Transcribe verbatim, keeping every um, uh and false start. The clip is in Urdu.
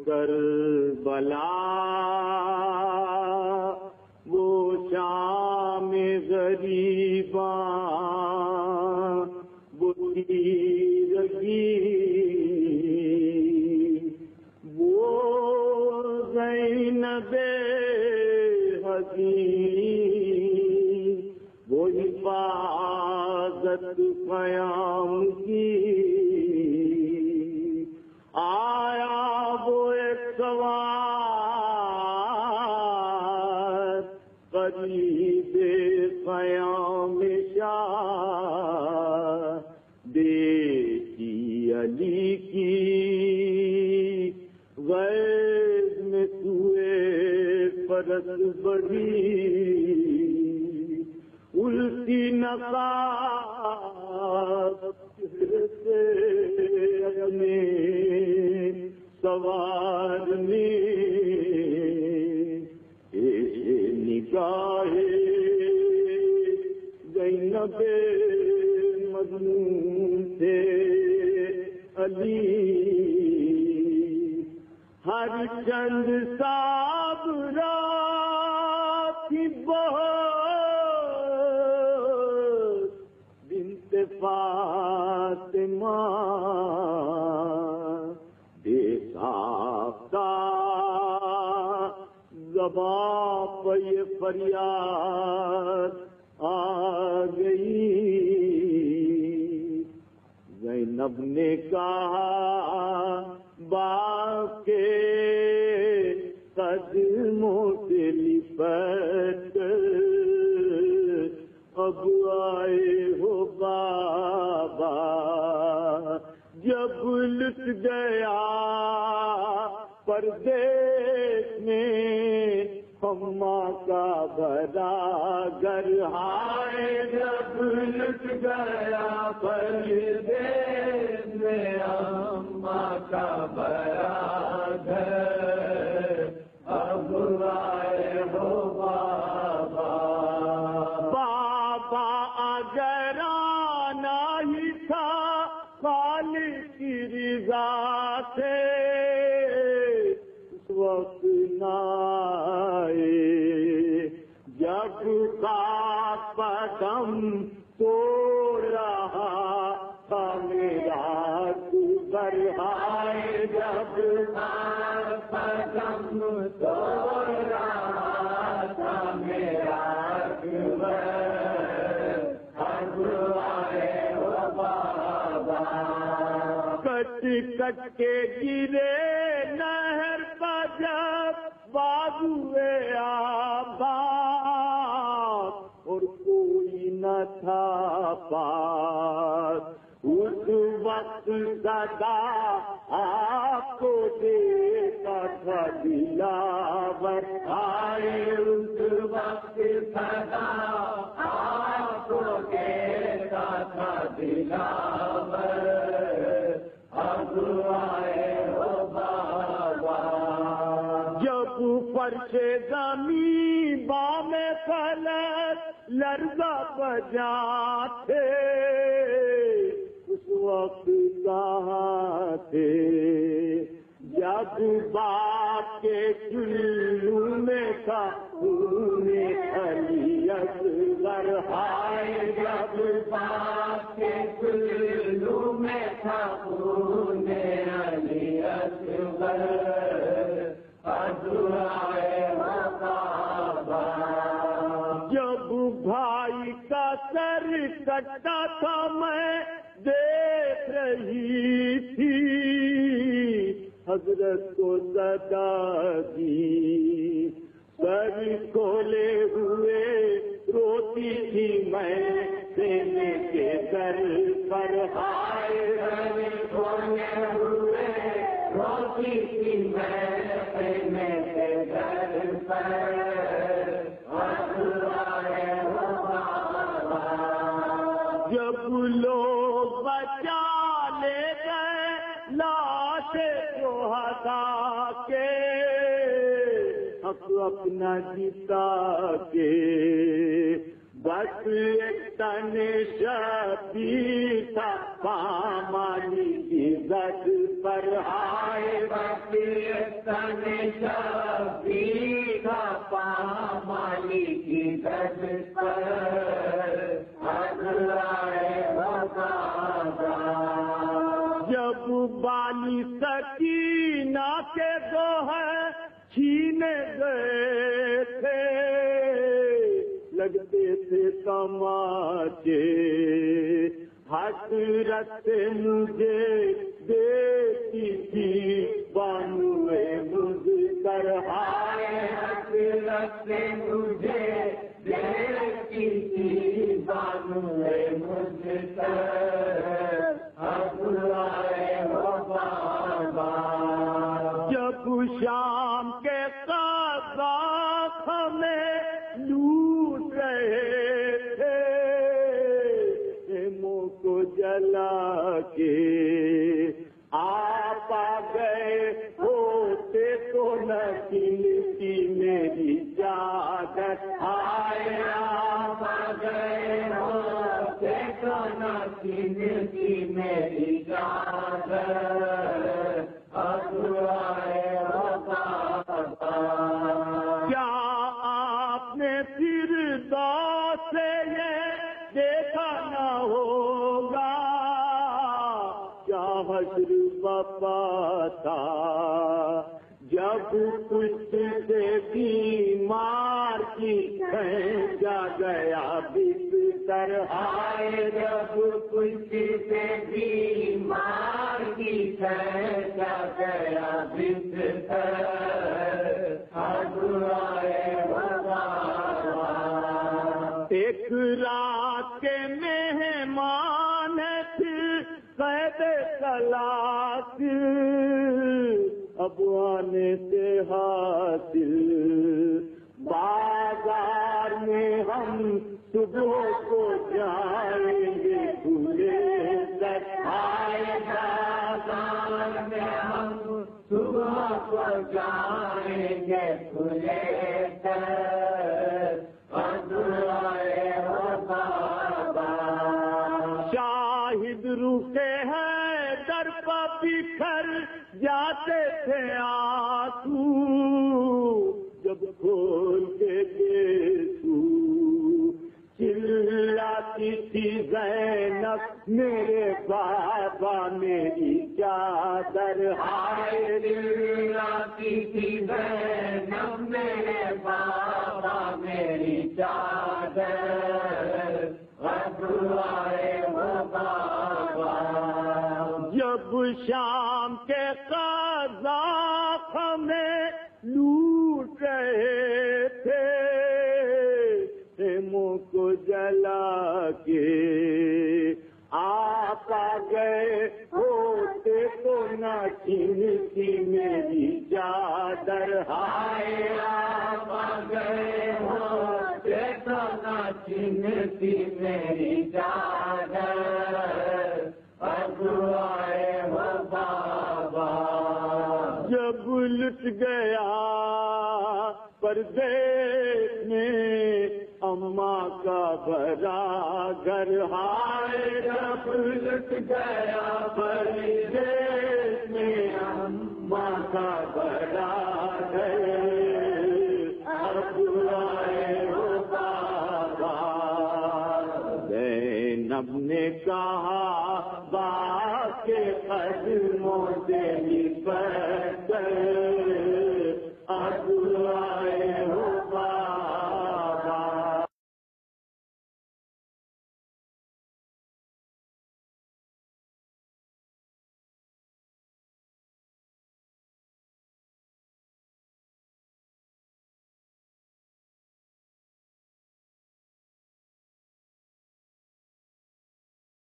کربلا وہ شام غریباں وہ تیرگی وہ زینب حسین وہ حفاظت قیام کی آیا وہ ایک سوار قریب قیام شاہ بیٹی علی کی غیظ میں سوئے فرس بڑھی الٹی نقاب سے اپنے سوار نے نگاہ زینب مظلوم تھے علی ہر چند صابرہ کی بہت بنت فاطمہ بے ساختہ زباں پہ یہ فریاد آ گئی زینب نے کہا باپ کے قدموں سے لپٹ اب آئے ہو بابا جب لٹ گیا پردیس میں اماں کا بڑا گھر ہائے جب لٹ گیا پردیس میں اماں کا بڑا گھر اب آئے ہو بابا بابا اگر آنا ہی تھا خالق کی رضا سے اس وقت نہ آئے جب خاک قدم توڑ رہا تھا میرا گھر آئے جب خاک قدم توڑ رہا تھا میرا گھر اب آئے ہو بابا کٹ کٹ کے گرے نہر پر جب بازوئے آباد اور کوئی نہ تھا پاس اس وقت صدا آپ کو دیتا تھا دلاور آئے اس وقت صدا آپ کو دیتا تھا دلاور اب آئے ہو بابا جب فرش زمین بام فلک لرزہ بجاتے اس وقت کہاں تھے جب باپ کے چلو میں تھا خون علی اصغر ہائے جب باپ کے چلو میں تھا خون علی اصغر اب آئے ہو بابا جب بھائی کا سر کٹا تھا میں دیکھ رہی تھی حضرت کو صدا دی سر کھولے ہوئے روتی تھی میں سینے کے در پر ہائے سر کھولے ہوئے روتی تھی میں سینے کے در پر جب لوگ بچا لے گئے لاش کو ہٹا کے حق اپنا جتا کے بس ایک تن شبیر تھا پامانی کی زد پر آئے وقتاً شفیع کا پامالی کی زد پر آئے وفادار جب بانی سکینہ کے دو ہے چھینے گئے تھے لگتے تھے تماچے حسرت سے مجھے دیتی تھی بانوے مجھکر ہائے حسرت سے مجھے دیتی تھی بانوے مجھکر ہائے وفادار جب شام کے قذاق ہمیں لوٹ رہے تھے خیموں کو جلا کے آپ آ گئے ہوتے تو نہ کھلتی میری چادر آئے آپ آ گئے ہوتے تو نہ کھلتی میری چادر آئے کیا آپ نے پھر دو سے یہ دیکھا نہ ہوگا کیا حشر بپا تھا جب کچھ سے بیمار کی کھینچا گیا بستر آئے جب کچھ سے بیمار کی کھینچا گیا بستر ایک رات کے مہمان تھے قید خلاص اب آنے سے حاصل بازار میں ہم صبح کو جائیں گے کھلے سر آئے بازار میں ہم صبح کو جائیں گے کھلے سر شاہد رکے ہیں در پہ بکھر جاتے تھے آنسو جب کھول کے گیسو چلاتی تھی زینب میرے بابا میری چادر ہائے چلاتی تھی زینب میرے بابا میری چادر آئے وہ بابا جب شام کے قذاق ہمیں لوٹ رہے تھے خیموں کو جلا کے آپ آ گئے ہوتے تو نہ چھینتی میری چادر ہائے آپ آ گئے ہوتے تو نہ چھینتی میری چادر آئے وہ بابا جب لٹ گیا پردیس میں اماں کا بڑا گھر ہائے جب لٹ گیا پردیس میں اماں کا بڑا گھر آئے وہ بابا زینب نے کہا باپ کے قدموں سے لپٹ کر